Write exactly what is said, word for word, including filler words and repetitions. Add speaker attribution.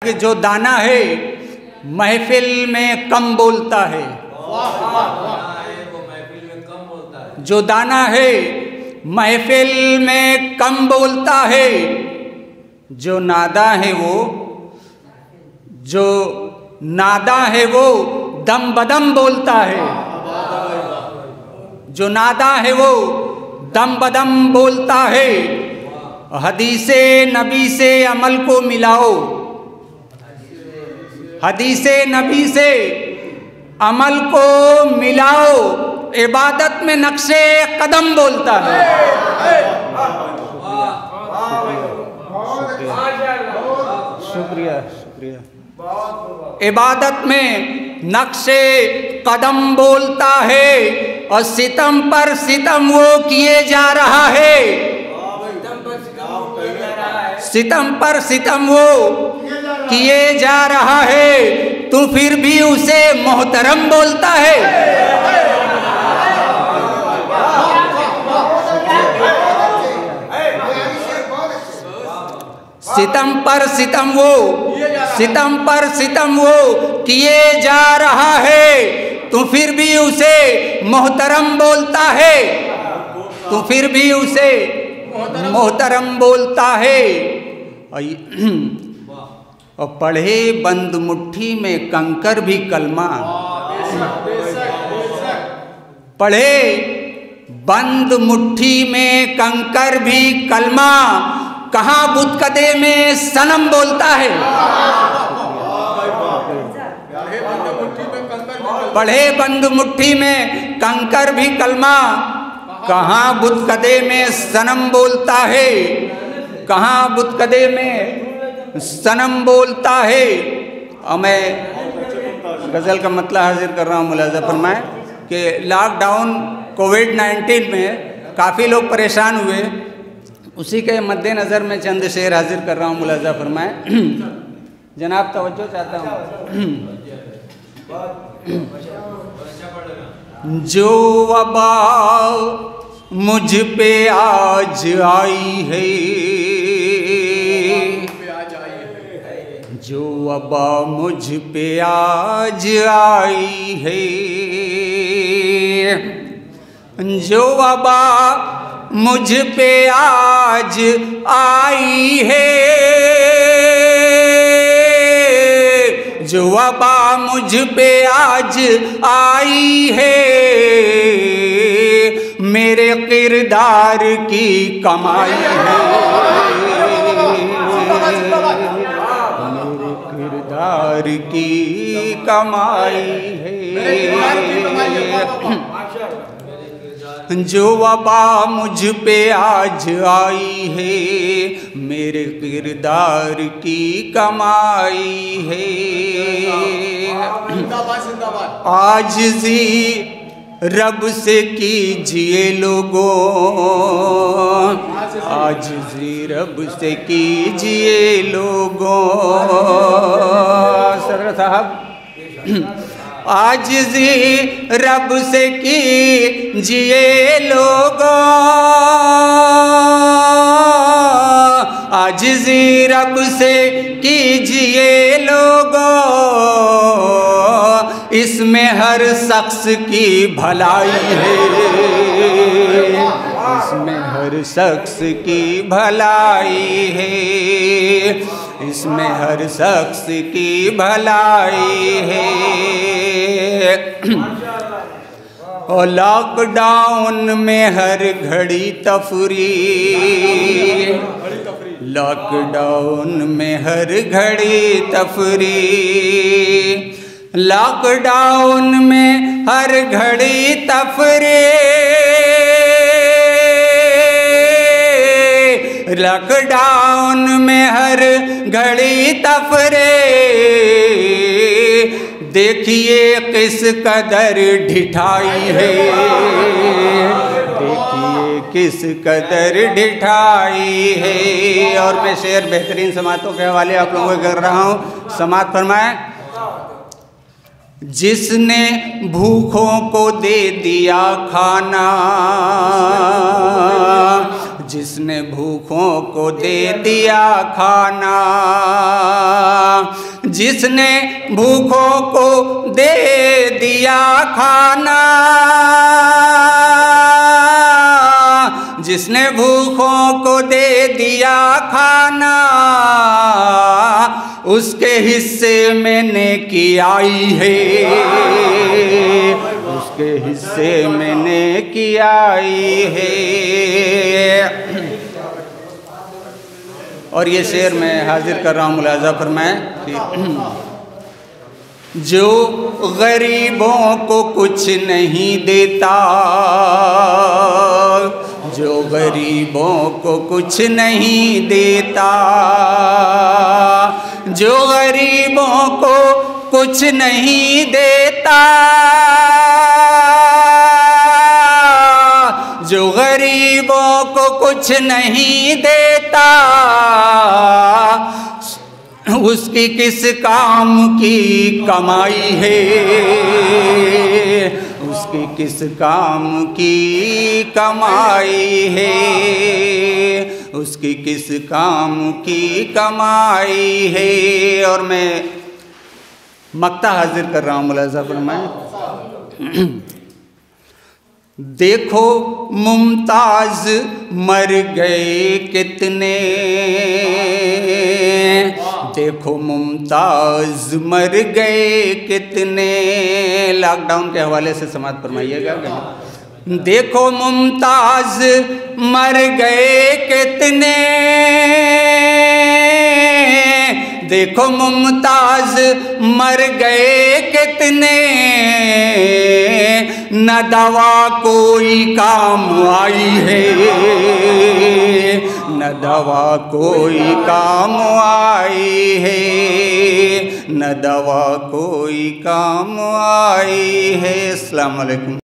Speaker 1: कि जो दाना है महफिल में कम बोलता है, जो दाना है महफिल में कम बोलता है, जो नादा है वो जो नादा है वो दम बदम बोलता है, जो नादा है वो दम बदम बोलता है। हदीसे नबी से अमल को मिलाओ, हदीसे नबी से अमल को मिलाओ, इबादत में नक्शे कदम बोलता है। शुक्रिया शुक्रिया। इबादत में नक्शे कदम बोलता है और सितम पर सितम वो किए जा रहा है, सितम पर सितम वो किए जा रहा है, तू फिर भी उसे मोहतरम बोलता है। सितम पर सितम वो सितम पर सितम वो किए जा रहा है, तू फिर भी उसे मोहतरम बोलता है, तू फिर भी उसे मोहतरम बोलता है। और पढ़े बंद मुट्ठी में कंकर भी कलमा, पढ़े बंद मुट्ठी में कंकर भी कलमा, कहाँ बुतकदे में सनम बोलता है। पढ़े बंद मुट्ठी में कंकर भी कलमा, कहाँ बुतकदे में सनम बोलता है, कहाँ बुतकदे में सनम बोलता है। और मैं गज़ल का मतलब हाजिर कर रहा हूँ, मुलाज़ा फरमाएं कि लॉकडाउन कोविड नाइन्टीन में काफ़ी लोग परेशान हुए, उसी के मद्देनज़र में चंद शेर हाजिर कर रहा हूँ, मुलाज़ा फरमाएं। जनाब तवज्जो चाहता हूँ। जो वबा मुझ पे आज आई है, जो वबा मुझ पे आज आई है, जो वबा मुझ पे आज आई है, जो वबा मुझ पे आज आई है, मेरे किरदार की कमाई है, मेरे किरदार की कमाई है। जो वबा मुझ पे आज आई है, मेरे किरदार की कमाई है। आजिज़ी रब से कीजिए लोगों, आजिज़ी रब से कीजिए लोगों। सदर साहब, आजिज़ी रब से कीजिए लोगों, आजिज़ी रब से कीजिए लोगों, इसमें हर शख्स की भलाई है, इसमें हर शख्स की भलाई है, इसमें हर शख्स की भलाई है। और लॉकडाउन में हर घड़ी तफरी, लॉकडाउन में हर घड़ी तफरी, लॉकडाउन में हर घड़ी तफरी, लॉकडाउन में हर घड़ी तफरी। देखिए किस कदर ढिठाई है, देखिए किस कदर ढिठाई है। और मैं शेर बेहतरीन समातों के हवाले आप लोगों को कर रहा हूँ, समात फरमाएं। जिसने भूखों को दे दिया खाना, जिसने भूखों को दे दिया खाना, जिसने भूखों को दे दिया खाना, जिसने भूखों को दे दिया खाना, उसके हिस्से में नेकी आई है, उसके हिस्से में नेकी आई है। और ये शेर मैं हाजिर कर रहा हूँ मुलाजा फरमाएं कि जो गरीबों को कुछ नहीं देता, जो गरीबों को कुछ नहीं देता, जो गरीबों को कुछ नहीं देता, जो गरीबों को कुछ नहीं देता, उसकी किस काम की कमाई है, उसकी किस काम की कमाई है, उसकी किस काम की कमाई है। और मैं मक्ता हाजिर कर रहा हूँ मुलाजा फरमाएं। देखो मुमताज मर गए कितने, देखो मुमताज मर गए कितने, लॉकडाउन के हवाले से समाप्त फरमाइएगा। देखो मुमताज मर गए कितने, देखो मुमताज मर गए कितने, न दवा कोई काम आई है, न दवा कोई काम आई है, न दवा कोई काम आई है। अस्सलाम वालेकुम।